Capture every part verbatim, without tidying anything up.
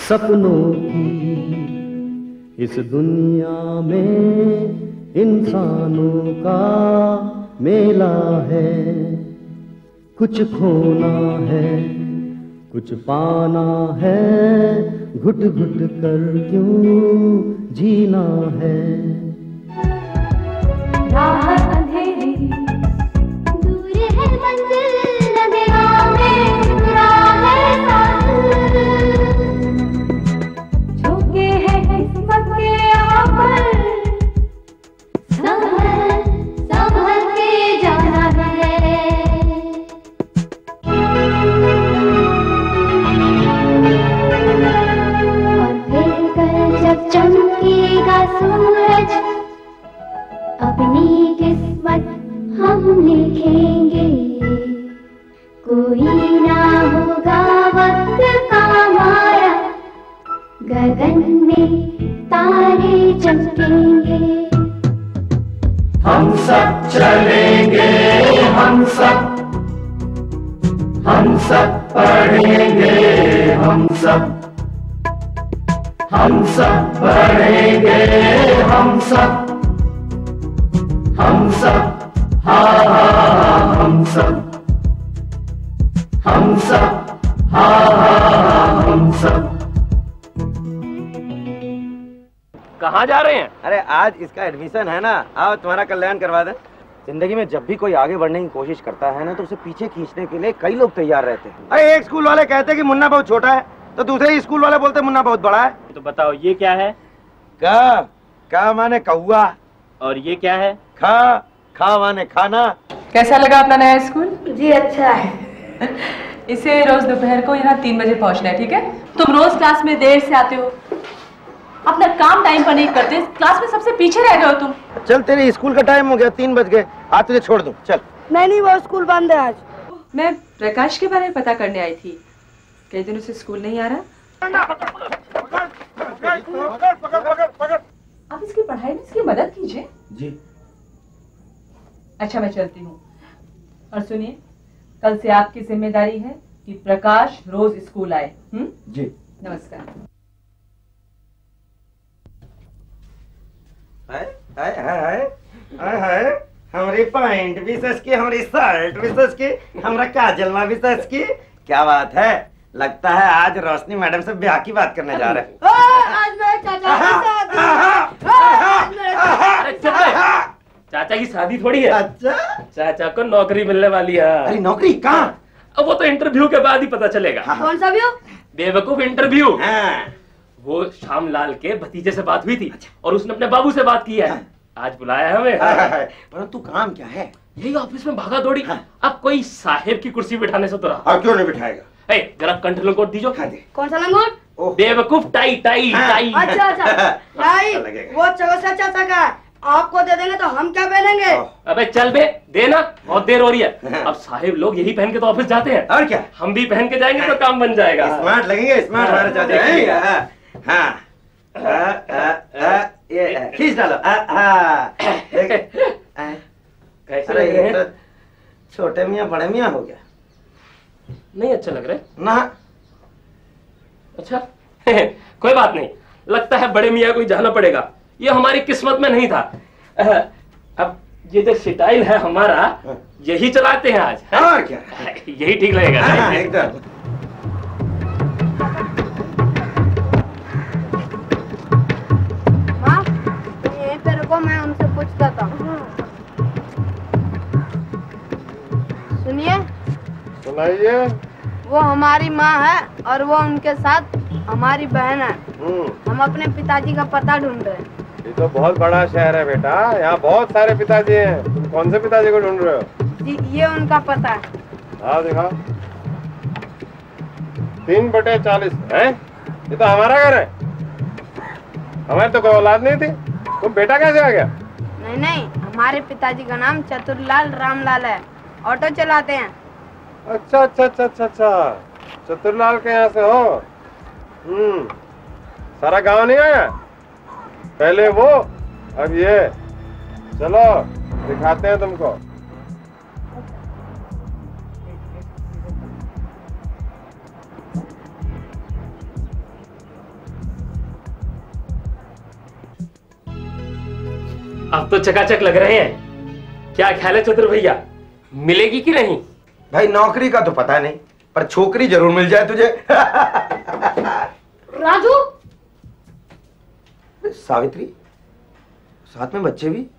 सपनों की इस दुनिया में इंसानों का मेला है। कुछ खोना है कुछ पाना है, घुट घुट कर क्यों जीना है। राह अंधेरी दूर है मंजिल, अंधेरा में बुरा है साथ, झोंके है किस्मत के यहाँ पर, संभल संभल के जाना है। और फिर कल जब चमकेगा सूरज, अपनी किस्मत हम लिखेंगे। कोई ना होगा वक्त का मारा, गगन में तारे चमकेंगे। हम सब चलेंगे, हम सब हम सब पढ़ेंगे, हम सब हम सब पढ़ेंगे, हम सब हम सब हा हा हा हम सब हम सब हा हा हा हम सब। कहाँ जा रहे हैं? अरे आज इसका एडमिशन है ना, आओ तुम्हारा कल्याण करवा दे। जिंदगी में जब भी कोई आगे बढ़ने की कोशिश करता है ना, तो उसे पीछे खींचने के लिए कई लोग तैयार रहते हैं। अरे एक स्कूल वाले कहते हैं कि मुन्ना बहुत छोटा है, तो दूसरे स्कूल वाले बोलते हैं मुन्ना बहुत बड़ा है। तो बताओ ये क्या है? का का माने कौआ, और ये क्या है? खा खा माने खाना। कैसा लगा अपना नया स्कूल? जी अच्छा है। इसे रोज दोपहर को यहाँ तीन बजे पहुँचना है, ठीक है? तुम रोज क्लास में देर से आते हो, अपना काम टाइम पर नहीं करते, क्लास में सबसे पीछे रह गए हो तुम। चल तेरे स्कूल का टाइम हो गया, तीन बज गए, आज तुझे छोड़ दूं, चल। नहीं नहीं वो स्कूल बंद है आज। मैं प्रकाश के बारे में पता करने आई थी, कई दिनों से स्कूल नहीं आ रहा। आप इसकी पढ़ाई में इसकी मदद कीजिए। जी। अच्छा मैं चलती हूँ, और सुनिए कल से आपकी जिम्मेदारी है कि प्रकाश रोज स्कूल आए। हम्म? जी। नमस्कार। हाय हाय हाय हाय हाय, हमारी पैंट भी सच की, हमारी शर्ट भी सच की, हमारा काजलमा भी सच की। क्या बात है, लगता है आज रोशनी मैडम से ब्याह की बात करने जा रहे हैं। आज मेरे चाचा की शादी। चाचा की शादी थोड़ी है। अच्छा, चाचा को नौकरी मिलने वाली है। अरे नौकरी कहाँ? अब वो तो इंटरव्यू के बाद ही पता चलेगा। कौन सा व्यू? बेवकूफ इंटरव्यू। हाँ। वो श्यामलाल के भतीजे से बात हुई थी, और उसने अपने बाबू से बात की है। आज बुलाया है हमें। परंतु काम क्या है? यही ऑफिस में भागा दौड़ी। अब कोई साहेब की कुर्सी बिठाने से तो रहा। क्यों नहीं बिठाएगा? ए, जरा कंठ लंगोट दीजो। कौन सा लंगोट? बेवकूफ, टाई टाई टाई। अच्छा अच्छा टाई, वो चौसा चाचा का, आपको दे देंगे तो हम क्या पहनेंगे? अबे चल बे, देना, बहुत देर हो रही है। अब साहिब लोग यही पहन के तो ऑफिस जाते हैं, और क्या हम भी पहन के जाएंगे तो काम बन जाएगा। स्मार्ट लगेंगे, स्मार्ट हमारे चाचा। हाँ ये खींच डालो। कैसे लग रहे हैं? छोटे मियाँ बड़े मियाँ हो गया। नहीं अच्छे लग रहे ना। अच्छा कोई बात नहीं, लगता है बड़े मियाँ को ही जाना पड़ेगा, ये हमारी किस्मत में नहीं था। अब ये जो स्टाइल है हमारा, यही चलाते हैं आज। और क्या, यही ठीक लगेगा। एकदम। हाँ यहीं पे रुको, मैं उनसे पूछता था। सुनिए। सुनाइए। वो हमारी माँ है और वो उनके साथ हमारी बहन है। हम अपने पिताजी का पता ढूंढ रहे हैं। ये तो बहुत बड़ा शहर है बेटा, यहाँ बहुत सारे पिताजी हैं। तुम कौन से पिताजी को ढूंढ रहे हो? जी ये उनका पता है। हाँ दिखाओ। तीन बटे चालीस है, ये तो हमारा घर है। हमारे तो कोई औलाद नहीं थी, तुम बेटा कैसे आ गया? नहीं नहीं, हमारे पिताजी का नाम चतुरलाल रामलाल है, ऑटो चलाते हैं। अच्छा अच्छा अच्छा अच्छा अच्छा, चतुरलाल के यहाँ से हो। हम्म, सारा गांव नहीं आया? पहले वो, अब ये। चलो दिखाते हैं तुमको। अब तो चकाचक लग रहे हैं। क्या ख्याल है चतुर भैया, मिलेगी कि नहीं? भाई नौकरी का तो पता नहीं, पर छोकरी जरूर मिल जाए तुझे। राजू, सावित्री, साथ में बच्चे भी।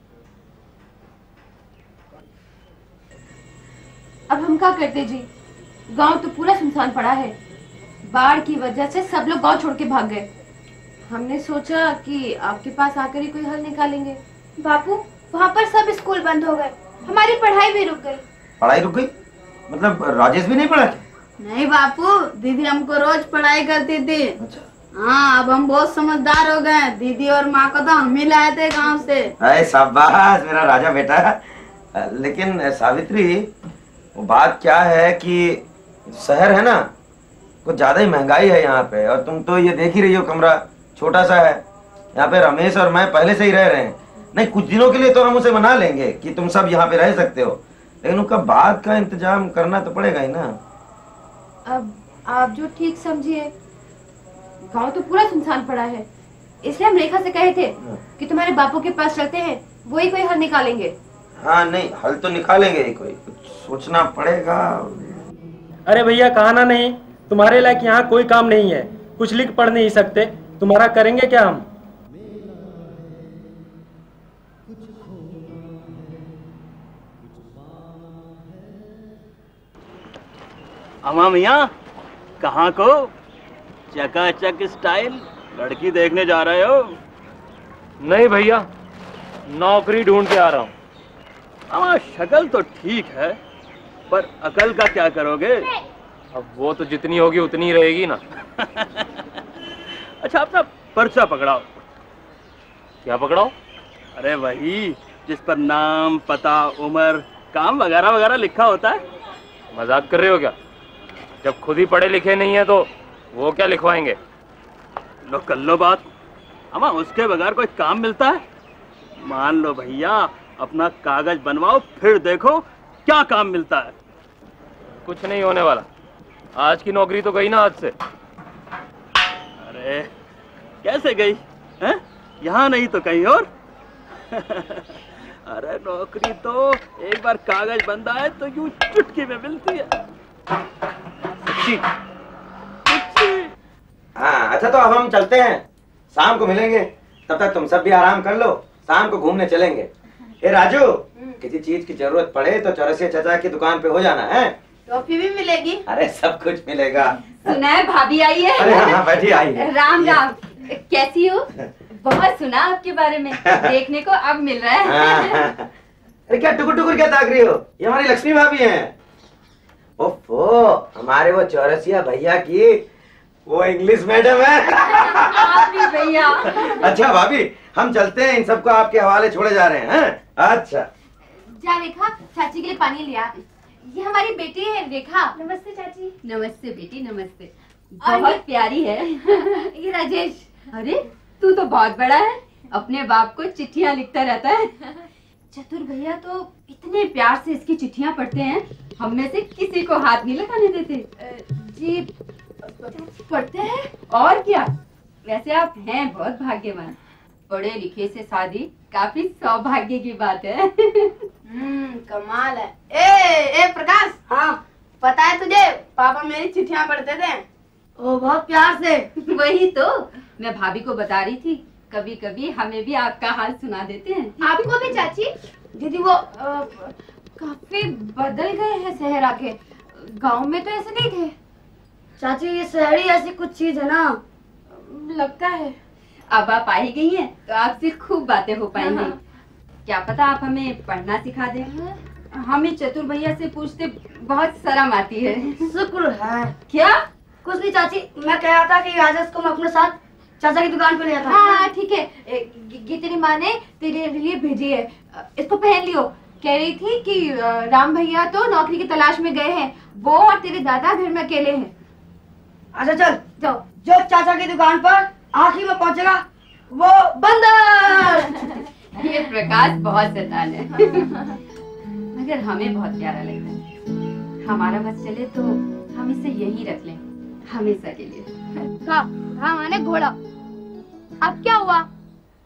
अब हम क्या करते जी? गांव तो पूरा सुनसान पड़ा है। बाढ़ की वजह से सब लोग गांव छोड़ के भाग गए। हमने सोचा कि आपके पास आकर ही कोई हल निकालेंगे। बापू, वहाँ पर सब स्कूल बंद हो गए, हमारी पढ़ाई भी रुक गई। पढ़ाई रुक गई? मतलब राजेश भी नहीं पढ़ा था? नहीं बापू, दीदी हमको रोज पढ़ाई करती थी। अच्छा। हाँ, अब हम बहुत समझदार हो गए। दीदी और माँ को तो हम ही लाए थे गाँव से। अरे शाबाश मेरा राजा बेटा। लेकिन सावित्री, वो बात क्या है कि शहर है ना, कुछ ज्यादा ही महंगाई है यहाँ पे, और तुम तो ये देख ही रही हो कमरा छोटा सा है। यहाँ पे रमेश और मैं पहले से ही रह रहे हैं। नहीं, कुछ दिनों के लिए तो हम उसे मना लेंगे कि तुम सब यहाँ पे रह सकते हो, लेकिन उनका बाद का इंतजाम करना तो पड़ेगा ही ना। अब आप जो ठीक समझिए। गांव तो पूरा सुनसान पड़ा है, इसलिए हम रेखा से कहे थे कि तुम्हारे बापू के पास चलते हैं, वही कोई हल निकालेंगे। हाँ नहीं, हल तो निकालेंगे ही, कोई कुछ सोचना पड़ेगा। अरे भैया, कहाना नहीं, तुम्हारे लायक यहाँ कोई काम नहीं है। कुछ लिख पढ़ नहीं सकते, तुम्हारा करेंगे क्या हम? अम्मा मियाँ, कहाँ को? चकाचक स्टाइल लड़की देखने जा रहे हो? नहीं भैया, नौकरी ढूंढ के आ रहा हूँ। अम्मा शक्ल तो ठीक है, पर अकल का क्या करोगे? अब वो तो जितनी होगी उतनी ही रहेगी ना। अच्छा, अपना पर्चा पकड़ाओ। क्या पकड़ाओ? अरे वही जिस पर नाम, पता, उम्र, काम वगैरह वगैरह लिखा होता है। मजाक कर रहे हो क्या? जब खुद ही पढ़े लिखे नहीं है तो वो क्या लिखवाएंगे? लो कर लो बात। अम्मा, उसके बगैर कोई काम मिलता है? मान लो भैया, अपना कागज बनवाओ, फिर देखो क्या काम मिलता है। कुछ नहीं होने वाला, आज की नौकरी तो गई ना आज से। अरे कैसे गई हैं? यहाँ नहीं तो कहीं और। अरे नौकरी तो एक बार कागज बनता है तो यूं चुटकी में मिलती है। सच्ची? हाँ अच्छा, तो अब हम चलते हैं, शाम को मिलेंगे। तब तक तुम सब भी आराम कर लो, शाम को घूमने चलेंगे। ए राजू, किसी चीज की जरूरत पड़े तो चौरसिया चाचा की दुकान पे हो जाना है। टॉफी भी मिलेगी? अरे सब कुछ मिलेगा। सुना है भाभी आई है? अरे हाँ, हाँ बैठी आई है। राम राम, कैसी हो? बहुत सुना आपके बारे में, देखने को अब मिल रहा है। अरे क्या टुकुर टुकुर क्या ताक रही हो? ये हमारी लक्ष्मी भाभी हैं। ओफो, हमारे वो चौरसिया भैया की वो इंग्लिश मैडम है। आप भी भैया। अच्छा भाभी, हम चलते हैं, इन सबको आपके हवाले छोड़े जा रहे हैं। अच्छा जा रेखा, चाची के लिए पानी लिया। ये हमारी बेटी है रेखा। नमस्ते चाची। नमस्ते बेटी, नमस्ते। बहुत प्यारी है। ये राजेश। अरे तू तो बहुत बड़ा है, अपने बाप को चिट्ठियाँ लिखता रहता है। चतुर भैया तो इतने प्यार से इसकी चिट्ठियाँ पढ़ते हैं, हम में से किसी को हाथ नहीं लगाने देते। जी पढ़ते हैं, और क्या। वैसे आप हैं बहुत भाग्यवान, पढ़े लिखे से शादी काफी सौभाग्य की बात है। हम्म, कमाल है। ए ए प्रकाश, हाँ पता है तुझे, पापा मेरी चिट्ठियाँ पढ़ते थे। ओ बहुत प्यार से। वही तो मैं भाभी को बता रही थी, कभी कभी हमें भी आपका हाल सुना देते हैं। आपको भी चाची? दीदी वो आ, काफी बदल गए हैं शहर आके, गांव में तो ऐसे नहीं थे। चाची ये शहरी ऐसी कुछ चीज है ना, लगता है। अब आप आ ही गई हैं तो आपसे खूब बातें हो पाएंगी। क्या पता आप हमें पढ़ना सिखा दें। हमें चतुर भैया से पूछते बहुत शर्म आती है। शुक्र है। क्या? कुछ नहीं चाची, मैं कह रहा था कि राजेश को मैं अपने साथ चाचा की दुकान पे ले आता। हाँ ठीक है, ये तेरी माँ ने तेरे लिए भेजी है, इसको पहन लियो। कह रही थी कि राम भैया तो नौकरी की तलाश में गए हैं, वो और तेरे दादा घर में अकेले हैं। अच्छा चल जाओ, जो चाचा की दुकान पर आखिर में पहुंचेगा वो बंदर। ये प्रकाश बहुत शैतान है, मगर हमें बहुत प्यारा लगता है। हमारा बस चले तो हम इसे यहीं रख लें हमेशा के लिए। कहा माने घोड़ा। अब क्या हुआ?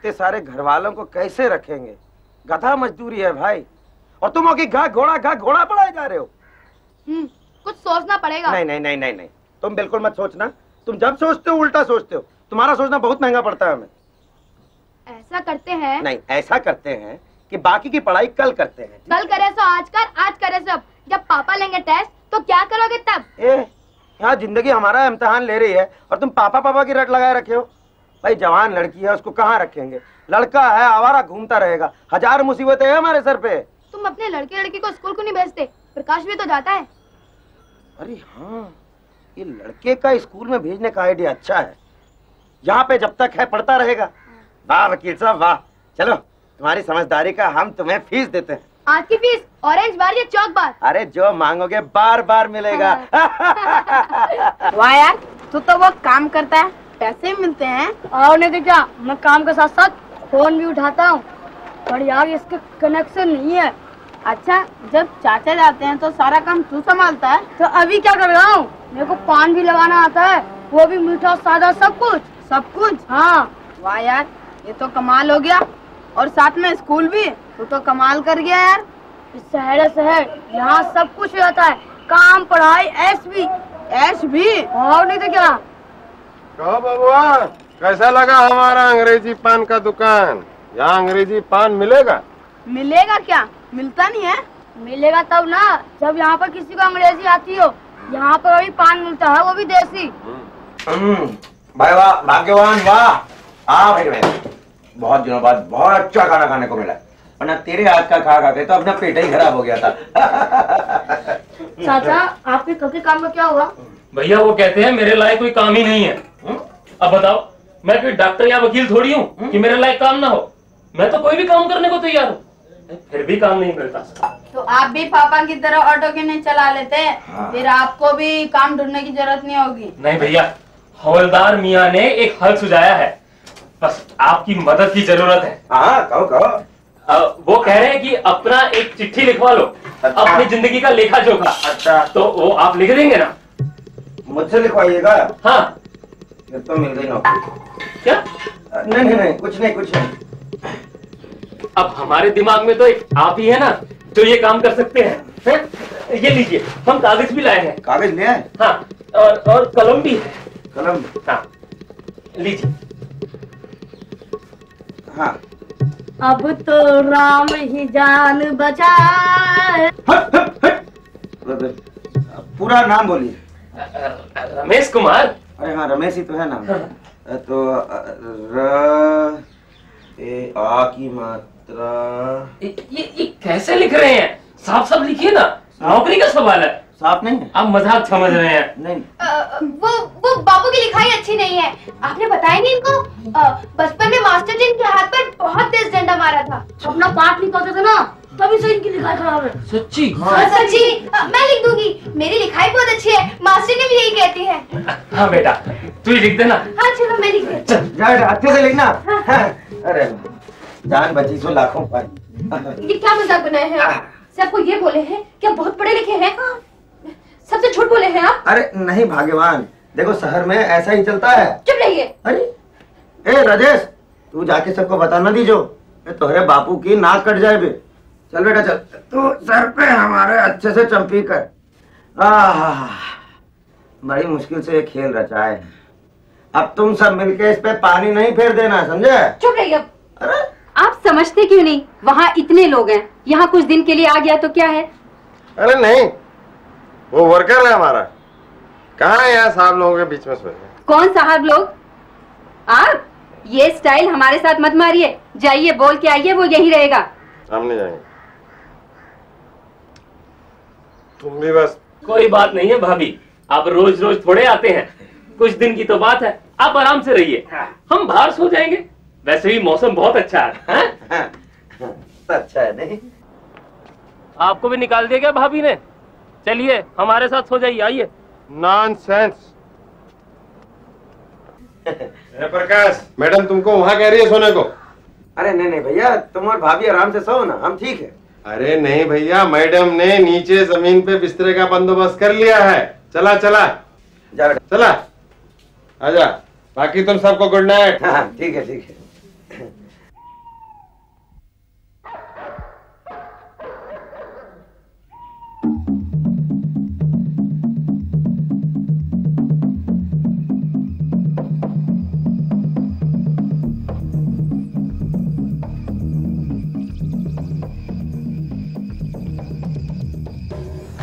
इतने सारे घर वालों को कैसे रखेंगे? गधा मजदूरी है भाई। और तुम हो कि घा घोड़ा घा घोड़ा पढ़ाए जा रहे हो। हम्म, कुछ सोचना पड़ेगा। नहीं नहीं नहीं नहीं नहीं, तुम बिल्कुल मत सोचना। तुम जब सोचते हो उल्टा सोचते हो। तुम्हारा सोचना बहुत महंगा पड़ता है हमें। ऐसा करते हैं। नहीं, ऐसा करते हैं कि बाकी की पढ़ाई कल करते हैं। कल करे सो आज कर, आज करे सो अब। जब पापा लेंगे टेस्ट तो क्या करोगे तब? ए, यहाँ जिंदगी हमारा इम्तिहान ले रही है और तुम पापा पापा की रट लगाए रखे हो। भाई जवान लड़की है, उसको कहाँ रखेंगे? लड़का है आवारा घूमता रहेगा। हजार मुसीबतें हैं हमारे सर पे। तुम अपने लड़के लड़की को स्कूल क्यों नहीं भेजते? प्रकाश भी तो जाता है। अरे हाँ, ये लड़के का स्कूल में भेजने का आइडिया अच्छा है। यहाँ पे जब तक है पढ़ता रहेगा। वाह वकील साहब वाह। चलो तुम्हारी समझदारी का हम तुम्हें फीस देते हैं। आज की फीस ऑरेंज बार या चौक बार? अरे जो मांगोगे बार बार मिलेगा। वाह यार, तू तो बहुत काम करता है, पैसे मिलते हैं। और नहीं तो क्या, मैं काम के साथ साथ फोन भी उठाता हूँ। पर यार इसके कनेक्शन नहीं है। अच्छा, जब चाचा जाते हैं तो सारा काम तू संभालता है? तो अभी क्या कर रहा हूँ? मेरे को पान भी लगाना आता है, वो भी मीठा सादा सब कुछ। सब कुछ? हाँ। वाह यार, ये तो कमाल हो गया। और साथ में स्कूल भी, तू तो कमाल कर गया यार। इस शहर शहर यहाँ सब कुछ रहता है, काम पढ़ाई ऐश भी। ऐश भी? और नहीं तो क्या। कहो बबुआ, कैसा लगा हमारा अंग्रेजी पान का दुकान? यहाँ अंग्रेजी पान मिलेगा? मिलेगा क्या? मिलता नहीं है? मिलेगा तब ना जब यहाँ पर किसी को अंग्रेजी आती हो। यहाँ पर अभी पान मिलता है, वो भी देसी। भाई वाह, भाग्यवान वाह। हाँ भाई भाई, बहुत दिनों बाद बहुत अच्छा खाना खाने को मिला। वरना तेरे हाथ का खा खा के तो अपना पेट ही खराब हो गया था। चाचा, आपके कल के काम का क्या हुआ? भैया वो कहते हैं मेरे लायक कोई काम ही नहीं है। अब बताओ, मैं कोई डॉक्टर या वकील थोड़ी हूँ कि मेरे लायक काम ना हो। मैं तो कोई भी काम करने को तैयार हूँ, फिर भी काम नहीं मिलता। तो आप भी पापा की तरह ऑटो क्यों नहीं चला लेते? हाँ। फिर आपको भी काम ढूंढने की जरूरत नहीं होगी। नहीं भैया, हवलदार मियाँ ने एक हल सुझाया है, बस आपकी मदद की जरूरत है। हाँ कहो कहो। वो कह रहे हैं कि अपना एक चिट्ठी लिखवा लो। अच्छा। अपनी जिंदगी का लेखा जोखा। अच्छा। तो वो आप लिख देंगे ना? मुझसे लिखवाइएगा? हाँ। फिर तो मिल गई नौकरी। क्या? नहीं नहीं नहीं, कुछ नहीं कुछ नहीं। अब हमारे दिमाग में तो एक आप ही है ना जो ये काम कर सकते हैं, है? ये लीजिए, हम कागज भी लाए हैं। कागज ले आए? हाँ, और और कलम भी है। कलम? हाँ, लीजिए। हाँ। अब तो राम ही जान बचाए। हट, हट, हट। पूरा नाम बोलिए। रमेश कुमार। अरे हाँ, रमेश ही तो है नाम। हाँ। तो र ए आ की मात्रा। ये ये कैसे लिख रहे हैं? साफ साफ लिखिए ना, नौकरी का सवाल है। साफ नहीं है? आप मजाक समझ रहे हैं। नहीं। आ, वो वो बाबू की लिखाई अच्छी नहीं है। आपने बताया नहीं इनको? बचपन में मास्टर जी इनके हाथ पर बहुत तेज डंडा मारा था। अपना पाठ लिखवाते थे ना, तभी से इनकी लिखाई खराब है। सच्ची? हाँ सच्ची। मैं लिख दूंगी, मेरी लिखाई बहुत अच्छी है। मास्टर ने भी यही कहती है। हाँ बेटा, तू ही लिख देना। हाँ चलो मैं लिख देती हूँ। जा अच्छे से लिखना। अरे जान बची सो लाखों पर। ये क्या मजाक बनाए हैं आप? सबको ये बोले हैं कि आप बहुत पढ़े लिखे हैं? सबसे झूठ बोले हैं आप? अरे नहीं भाग्यवान, देखो शहर में ऐसा ही चलता है। चुप रहिए। अरे ए राजेश, तू जाके सबको बता ना दीजो, तोहरे बापू की नाक कट जाए बे। चल बेटा चल, तू सर पे हमारे अच्छे से चंपी कर। आह, बड़ी मुश्किल से ये खेल रचा है। अब तुम सब मिलके इस पे पानी नहीं फेर देना, समझे? चुप रहिए। अरे आप समझते क्यों नहीं? वहाँ इतने लोग हैं, यहाँ कुछ दिन के लिए आ गया तो क्या है? अरे नहीं, वो वर्कर है हमारा। कहाँ है यहाँ साहब लोगों के बीच में सोए? कौन साहब लोग? आप ये स्टाइल हमारे साथ मत मारिए। जाइए बोल के आइए, वो यही रहेगा। हम नहीं जाएंगे। तुम भी बस। कोई बात नहीं है भाभी, आप रोज रोज थोड़े आते हैं, कुछ दिन की तो बात है। आप आराम से रहिए, हम बाहर सो जाएंगे। वैसे भी मौसम बहुत अच्छा है, है? अच्छा है नहीं? आपको भी निकाल दिया क्या भाभी ने? चलिए हमारे साथ सो जाइए, आइए। नॉनसेंस। प्रकाश, मैडम तुमको वहाँ कह रही है सोने को? अरे नहीं नहीं भैया, तुम और भाभी आराम से सो ना, हम ठीक है। अरे नहीं भैया, मैडम ने नीचे जमीन पे बिस्तरे का बंदोबस्त कर लिया है। चला चला जा चला, आजा। बाकी तुम सबको गुड नाइट। हाँ ठीक है ठीक है।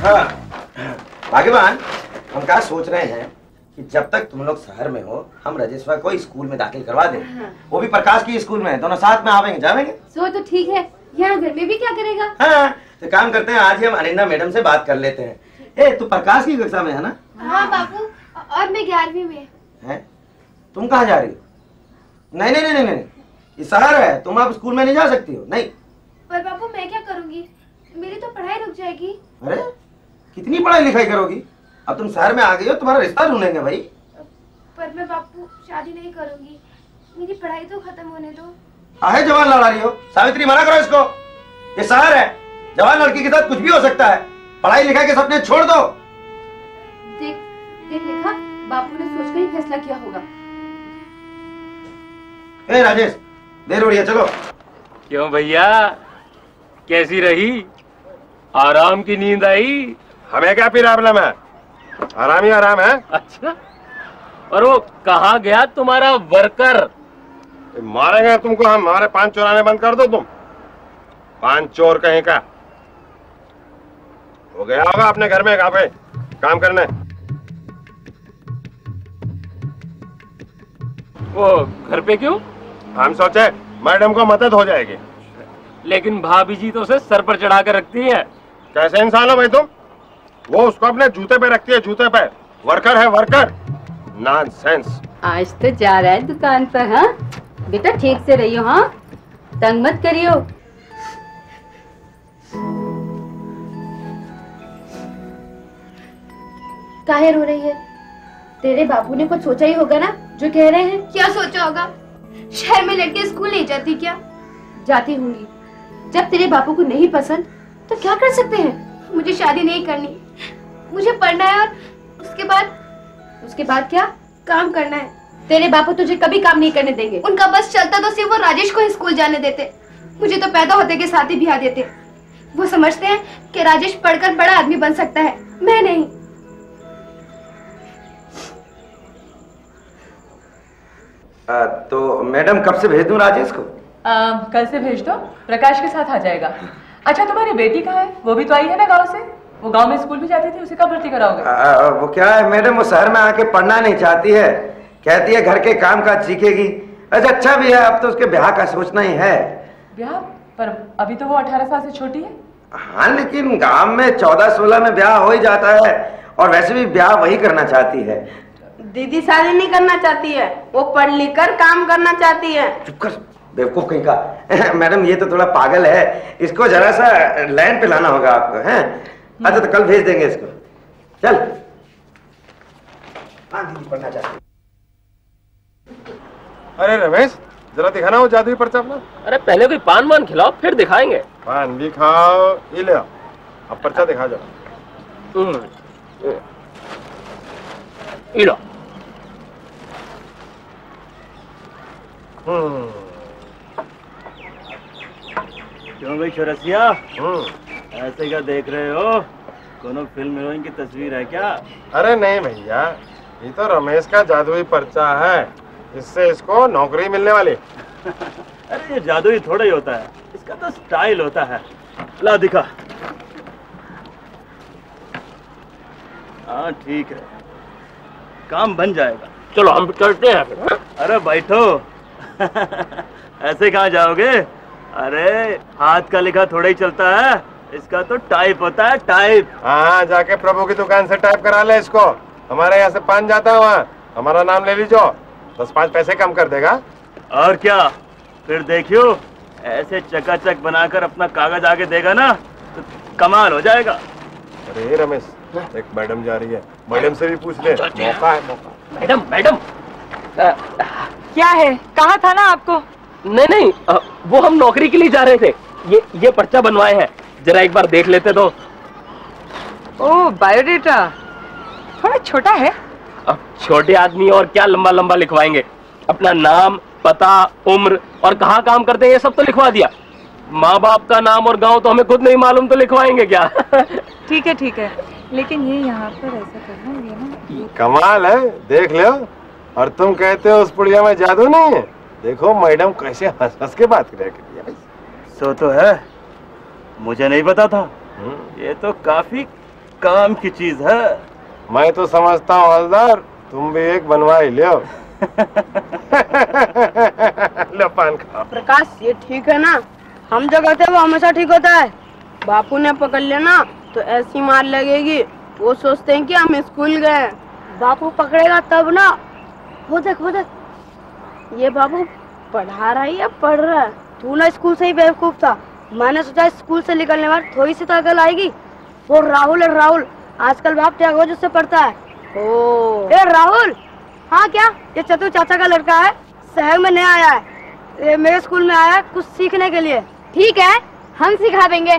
हाँ भाग्यवान, हम क्या सोच रहे हैं कि जब तक तुम लोग शहर में हो हम राजेश्वर को स्कूल में दाखिल करवा दें। हाँ। वो भी प्रकाश की स्कूल में, दोनों साथ में आवेंगे जावेंगे। सो तो ठीक है, यहाँ घर में भी क्या करेगा। हाँ तो काम करते हैं, आज ही हम अनिंदा मैडम से बात कर लेते हैं। ए तू प्रकाश की कक्षा में है ना? हाँ बापू, और मैं ग्यारहवीं में। है? तुम कहाँ जा रही हो? नहीं नहीं नहीं नहीं, ये शहर है, तुम आप स्कूल में नहीं जा सकती हो। नहीं। पर बापू मैं क्या करूँगी, मेरी तो पढ़ाई रुक जाएगी। अरे कितनी पढ़ाई लिखाई करोगी? अब तुम शहर में आ गई हो, तुम्हारा रिश्ता ढूंढेंगे भाई। पर मैं बापू शादी नहीं करूँगी, मेरी पढ़ाई तो खत्म होने दो। आहे जवान लड़ा रही हो, सावित्री मना करो इसको। ये शहर है, जवान लड़की के साथ कुछ भी हो सकता है। पढ़ाई लिखाई के सपने छोड़ दो। देख देख लिखा, बापू ने सोचकर ही फैसला किया होगा। ए राजेश, देर हो रही है, चलो। क्यों भैया, कैसी रही? आराम की नींद आई? हमें क्या प्रॉब्लम है, आराम ही आराम है। अच्छा, और वो कहाँ गया तुम्हारा वर्कर? मारेंगे तुमको हम, हमारे पान चोराने बंद कर दो तुम। पान चोर कहीं का। वो गया होगा अपने घर में कहाँ पे काम करने। वो घर पे क्यों? हम सोचे मैडम को मदद हो जाएगी। लेकिन भाभी जी तो उसे सर पर चढ़ा कर रखती है। कैसे इंसान हो भाई तुम? वो उसको अपने जूते पे रखती है, जूते पे। वर्कर है वर्कर, नॉनसेंस। आज तो जा रहा है दुकान पर। हाँ बेटा ठीक से रहियो, हाँ तंग मत करियो। काहे रो रही है? तेरे बापू ने कुछ सोचा ही होगा ना जो कह रहे हैं। क्या सोचा होगा? शहर में लड़के स्कूल नहीं जाती क्या? जाती होंगी। जब तेरे बापू को नहीं पसंद तो क्या कर सकते हैं? मुझे शादी नहीं करनी, मुझे पढ़ना है और उसके बाद उसके बाद क्या? काम करना है। तेरे बापू तुझे कभी काम नहीं करने देंगे। उनका बस चलता तो सिर्फ वो राजेश को ही स्कूल जाने देते, मुझे तो पैदा होते के साथ ही ब्याह देते। वो समझते हैं कि राजेश पढ़कर बड़ा आदमी बन सकता है, मैं नहीं। आ, तो मैडम कब से भेज दूं राजेश को? आ, कल से भेज दो, प्रकाश के साथ आ जाएगा। अच्छा तुम्हारी बेटी कहाँ है? वो भी तो आई है ना गांव से, वो गांव में स्कूल भी जाती थी, उसे कब भर्ती कराओगे? आ, वो क्या है मैडम, वो शहर में आके पढ़ना नहीं चाहती है, कहती है घर के काम काज सीखेगी। अच्छा अच्छा भी है, अब तो उसके ब्याह का सोचना ही है। ब्याह? पर अभी तो वो अठारह साल से छोटी है। हाँ लेकिन गांव में चौदह सोलह में ब्याह हो ही जाता है, और वैसे भी ब्याह वही करना चाहती है। दीदी शादी नहीं करना चाहती है, वो पढ़ लिख कर काम करना चाहती है। चुप कर बेवकूफ कहीं का। मैडम ये तो थोड़ा पागल है, इसको जरा सा लाइन पे लाना होगा आपको। हैं? अच्छा तो कल भेज देंगे इसको। चल। हाँ दीदी पढ़ना चाहती है। अरे रमेश, जरा दिखाना वो जादुई पर्चा अपना। अरे पहले कोई पान वान खिलाओ फिर दिखाएंगे। पान भी खाओ, ये ले आओ, अब पर्चा दिखा जाओ। ये लो। क्यों भाई चौरसिया, ऐसे क्या देख रहे हो? कोनो फिल्म हीरोइन की तस्वीर है क्या? अरे नहीं भैया, ये तो रमेश का जादुई पर्चा है, इससे इसको नौकरी मिलने वाली। अरे ये जादुई थोड़ा ही होता है, इसका तो स्टाइल होता है। ला दिखा। हाँ ठीक है, काम बन जाएगा। चलो हम चलते हैं फिर। अरे बैठो। ऐसे कहाँ जाओगे? अरे हाथ का लिखा थोड़ा ही चलता है, इसका तो टाइप होता है, टाइप। हाँ जाके प्रभु की दुकान से टाइप करा ले इसको। हमारे यहाँ से पान जाता है वहाँ, हमारा नाम ले लीजिए, दस पाँच पैसे कम कर देगा। और क्या, फिर देखियो ऐसे चकाचक बनाकर अपना कागज आगे देगा ना तो कमाल हो जाएगा। अरे रमेश, एक मैडम जा रही है, मैडम से भी पूछ ले, मौका है मौका। मैडम मैडम क्या है? कहा था ना आपको? नहीं नहीं, वो हम नौकरी के लिए जा रहे थे, ये ये पर्चा बनवाए हैं, जरा एक बार देख लेते तो। ओह बायोडेटा, थोड़ा छोटा है। अब छोटे आदमी और क्या लंबा लंबा लिखवाएंगे? अपना नाम, पता, उम्र और कहाँ काम करते हैं ये सब तो लिखवा दिया। माँ बाप का नाम और गांव तो हमें खुद नहीं मालूम, तो लिखवाएंगे क्या? ठीक है ठीक है, लेकिन ये यहाँ पर ऐसा करना ये ना। कमाल है, देख लो। और तुम कहते हो उस पुड़िया में जादू नहीं है? देखो मैडम कैसे हंस हंस के बात कर रही है। सो तो है, मुझे नहीं पता था। ये तो काफी काम की चीज है। मैं तो समझता हूँ हवलदार, तुम भी एक बनवा ही लो। लो पान खाओ। प्रकाश ये ठीक है ना? हम जो कहते हैं वो हमेशा ठीक होता है। बापू ने पकड़ लिया ना तो ऐसी मार लगेगी, वो सोचते हैं कि हम स्कूल गए। बापू पकड़ेगा तब ना। वो देख वो देख, ये बाबू पढ़ा रहा है या पढ़ रहा है? तू ना स्कूल से ही बेवकूफ था। मैंने सोचा स्कूल से निकलने वाले थोड़ी सी तो अकल आएगी। वो राहुल है राहुल, आजकल बाप त्यागोज उससे पढ़ता है। ओ ए राहुल। हाँ क्या? ये चतुर चाचा का लड़का है, शहर में नया आया है, ये मेरे स्कूल में आया है कुछ सीखने के लिए। ठीक है, हम सिखा देंगे।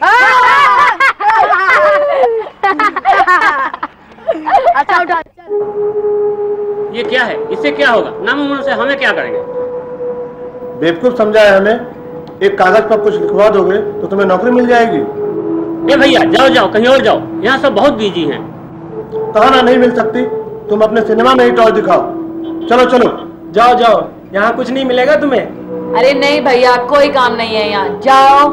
अच्छा उठा। ये क्या है? इससे क्या होगा? नामुमकिन से हमें क्या करेंगे? बेवकूफ समझा है हमें। एक कागज पर कुछ लिखवा दोगे तो तुम्हें नौकरी मिल जाएगी। ए भैया जाओ जाओ, कहीं और जाओ, यहाँ सब बहुत बिजी हैं। कहा ना नहीं मिल सकती, तुम अपने सिनेमा में ही टॉय दिखाओ। चलो चलो जाओ जाओ, यहाँ कुछ नहीं मिलेगा तुम्हें। अरे नहीं भैया, कोई काम नहीं है यहाँ, जाओ।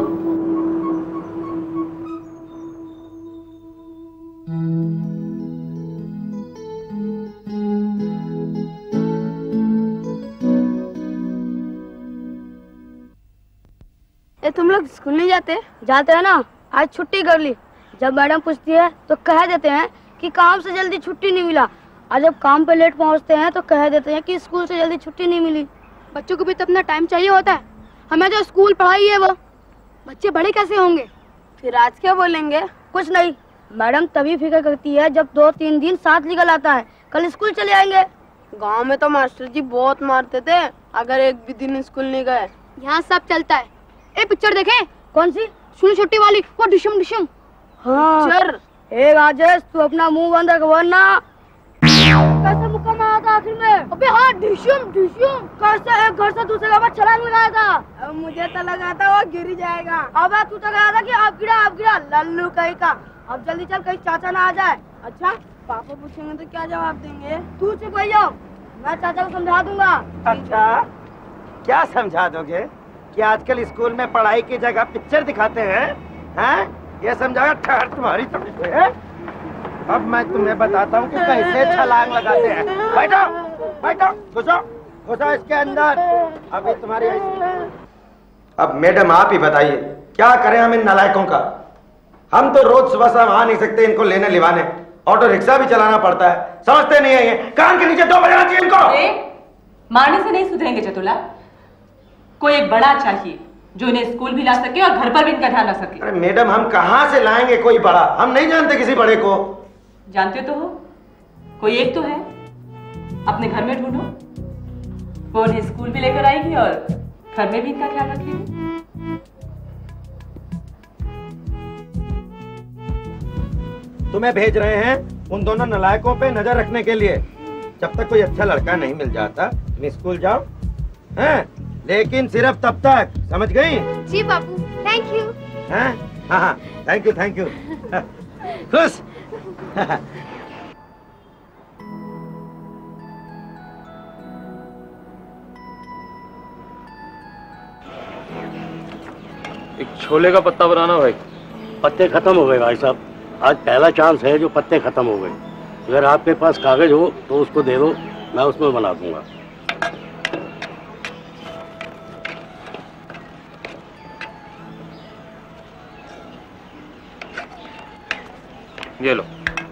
ए, तुम लोग स्कूल नहीं जाते? जाते हैं ना। आज छुट्टी कर ली। जब मैडम पूछती है तो कह देते हैं कि काम से जल्दी छुट्टी नहीं मिला, और जब काम पे लेट पहुंचते हैं तो कह देते हैं कि स्कूल से जल्दी छुट्टी नहीं मिली। बच्चों को भी तो अपना टाइम चाहिए होता है। हमें जो स्कूल पढ़ाई है वो बच्चे बड़े कैसे होंगे? फिर आज क्या बोलेंगे? कुछ नहीं, मैडम तभी फिक्र करती है जब दो तीन दिन साथ निकल आता है। कल स्कूल चले आएंगे। गाँव में तो मास्टर जी बहुत मारते थे अगर एक भी दिन स्कूल नहीं गए। यहाँ सब चलता है। ए पिक्चर देखें? कौन सी? सुनी छुट्टी वाली, वो डिशम डिशम। हाँ पिक्चर। ए राजेश तू अपना मुंह बंद रख वरना। कैसे मुक्का मारा था आखिर में? अबे हाँ डिशम डिशम। कैसे एक घर से दूसरे घर पर छलांग लगाया था? अब मुझे तो लगा था वो गिर जाएगा। अब तू तो कहा था कि आप गिरा आप गिरा, लल्लू कहीं का। अब जल्दी चल कहीं चाचा ना आ जाए। अच्छा पापा पूछेंगे तो क्या जवाब देंगे? तू चुप हो जाओ, मैं चाचा को समझा दूंगा। अच्छा क्या समझा दोगे कि आजकल स्कूल में पढ़ाई की जगह पिक्चर दिखाते हैं? हैं? ये समझाया ठहर तुम्हारी तकलीफ है। अब मैं तुम्हें बताता हूँ कि कैसे छलांग लगाते हैं। बैठो बैठो, घुसो घुसो इसके अंदर। अभी तुम्हारी अब मैडम आप ही बताइए क्या करें हम इन नालायकों का? हम तो रोज सुबह शाम आ नहीं सकते इनको लेने लिवाने, ऑटो रिक्शा भी चलाना पड़ता है। समझते नहीं है ये, कान के नीचे दो बजाना चाहिए इनको। मारने से नहीं सुधरेंगे चतुला। कोई एक बड़ा चाहिए जो इन्हें स्कूल भी ला सके और घर पर भी इनका ध्यान रख सके। अरे मैडम हम कहाँ से लाएंगे कोई बड़ा? हम नहीं जानते किसी बड़े को। जानते तो हो, कोई एक तो है, अपने घर में ढूंढो, वो उन्हें स्कूल भी लेकर आएगी और घर में भी इनका ख्याल रखेगी। तुम्हें भेज रहे हैं उन दोनों नालायकों पे नजर रखने के लिए। जब तक कोई अच्छा लड़का नहीं मिल जाता तुम स्कूल जाओ, हैं? लेकिन सिर्फ तब तक, समझ गई? जी बापू, थैंक यू। हैं? हाँ हाँ थैंक यू थैंक यू। खुश। एक छोले का पत्ता बनाना भाई। पत्ते खत्म हो गए भाई साहब, आज पहला चांस है जो पत्ते खत्म हो गए। अगर आपके पास कागज हो तो उसको दे दो, मैं उसमें बना दूंगा। ये लो।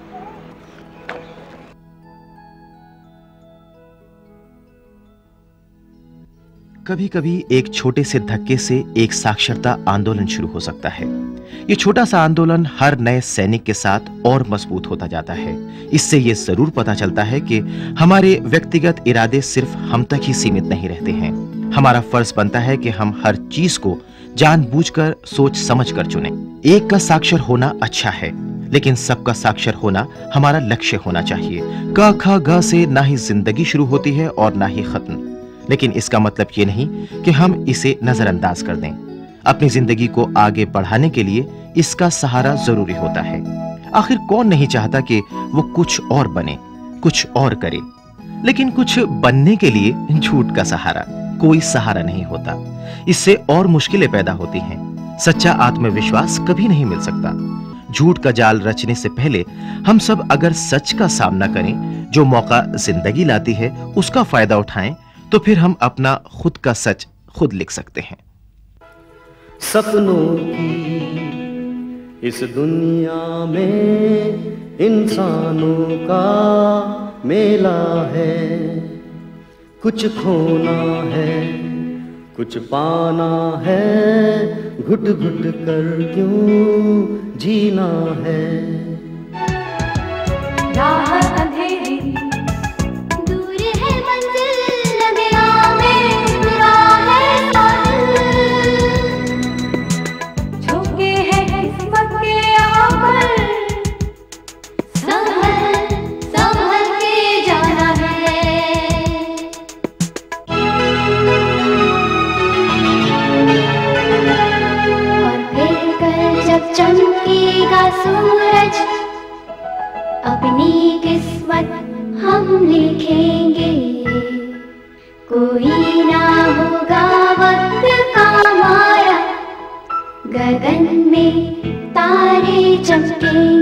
कभी कभी एक छोटे से धक्के से एक साक्षरता आंदोलन शुरू हो सकता है। ये छोटा सा आंदोलन हर नए सैनिक के साथ और मजबूत होता जाता है। इससे ये जरूर पता चलता है कि हमारे व्यक्तिगत इरादे सिर्फ हम तक ही सीमित नहीं रहते हैं। हमारा फर्ज बनता है कि हम हर चीज को जानबूझकर सोच समझकर चुनें। एक का साक्षर होना अच्छा है, लेकिन सबका साक्षर होना हमारा लक्ष्य होना चाहिए। क ख ग से ना ही जिंदगी शुरू होती है और ना ही खत्म, लेकिन इसका मतलब ये नहीं कि हम इसे नजरअंदाज कर दें। अपनी जिंदगी को आगे बढ़ाने के लिए इसका सहारा जरूरी होता है। आखिर कौन नहीं चाहता कि वो कुछ और बने, कुछ और करे, लेकिन कुछ बनने के लिए झूठ का सहारा कोई सहारा नहीं होता। इससे और मुश्किलें पैदा होती हैं। सच्चा आत्मविश्वास कभी नहीं मिल सकता। झूठ का जाल रचने से पहले हम सब अगर सच का सामना करें, जो मौका जिंदगी लाती है उसका फायदा उठाएं, तो फिर हम अपना खुद का सच खुद लिख सकते हैं। सपनों की इस दुनिया में इंसानों का मेला है, कुछ खोना है कुछ पाना है, घुट घुट कर क्यों जीना है। राह अंधेरी दूर है मंजिल, नदियाँ में बुरा है साहिल, झोंके हैं किस्मत के यहाँ पर, संभल संभल के जाना है। जब चमकेगा सूरज, अपनी किस्मत हम लिखेंगे, कोई ना होगा वक्त का मारा, गगन में तारे चमकेंगे।